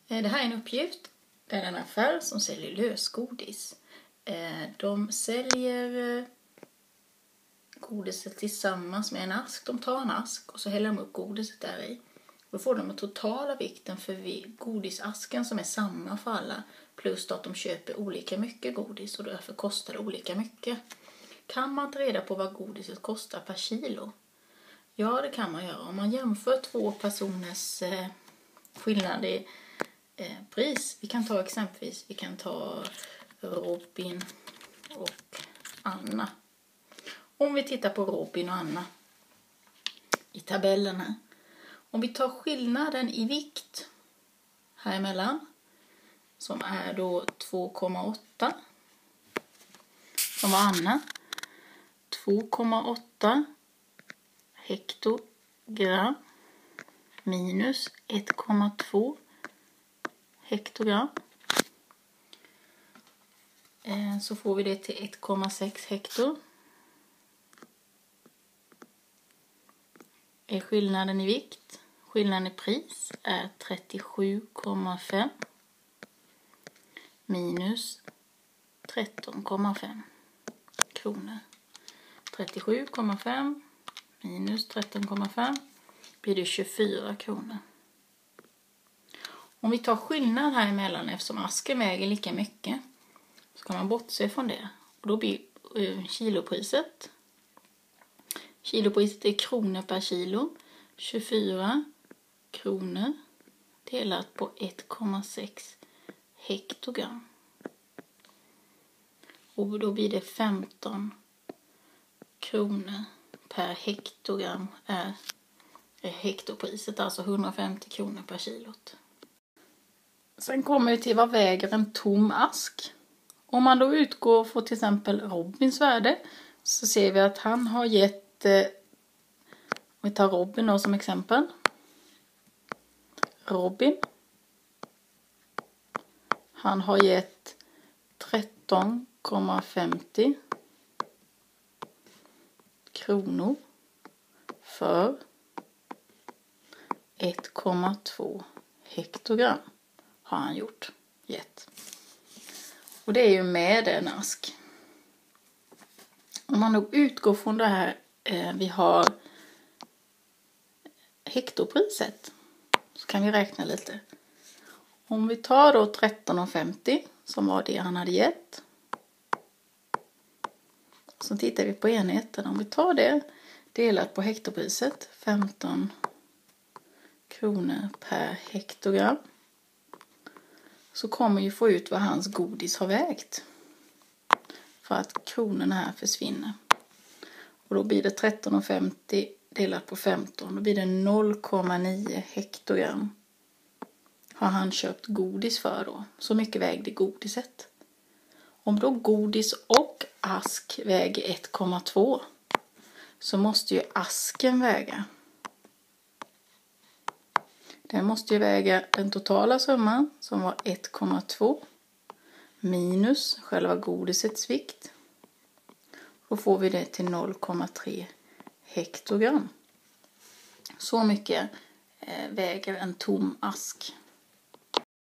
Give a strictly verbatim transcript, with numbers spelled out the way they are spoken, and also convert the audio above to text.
Det här är en uppgift. Det är en affär som säljer lösgodis. De säljer godiset tillsammans med en ask. De tar en ask och så häller de upp godiset där i. Då får de en totala vikten för godisasken som är samma för alla. Plus att de köper olika mycket godis och därför kostar det olika mycket. Kan man ta reda på vad godiset kostar per kilo? Ja, det kan man göra. Om man jämför två personers eh, skillnad i eh, pris. Vi kan ta exempelvis, vi kan ta Robin och Anna. Om vi tittar på Robin och Anna i tabellen här. Om vi tar skillnaden i vikt här emellan, som är då två komma åtta, som var Anna, två komma åtta hektogram minus ett komma två hektogram, så får vi det till ett komma sex hektar. Är skillnaden i vikt. Skillnaden i pris är trettiosju komma fem minus tretton komma fem kronor. trettiosju komma fem minus tretton komma fem blir det tjugofyra kronor. Om vi tar skillnad här emellan, eftersom asken väger lika mycket, så kan man bortse från det. Och då blir uh, kilopriset. Kilopriset är kronor per kilo. tjugofyra kronor delat på ett komma sex hektogram. Och då blir det femton kronor per hektogram är hektopriset, alltså hundrafemtio kronor per kilot. Sen kommer vi till vad väger en tom ask. Om man då utgår från till exempel Robins värde, så ser vi att han har gett, eh, vi tar Robin då som exempel. Robin, han har gett tretton komma femtio kronor för ett komma två hektogram har han gjort, gett. Och det är ju med en ask. Om man då utgår från det här, eh, vi har hektopriset, så kan vi räkna lite. Om vi tar då tretton komma femtio som var det han hade gett. Så tittar vi på enheten. Om vi tar det delat på hektopriset, femton kronor per hektogram, så kommer vi få ut vad hans godis har vägt. För att kronorna här försvinner. Och då blir det tretton komma femtio delat på femton. Då blir det noll komma nio hektogram. Har han köpt godis för då. Så mycket vägde godiset. Om då godis och ask väger ett komma två. Så måste ju asken väga. Den måste ju väga den totala summan som var ett komma två. Minus själva godisets vikt. Då får vi det till noll komma tre hektogram. Så mycket väger en tom ask.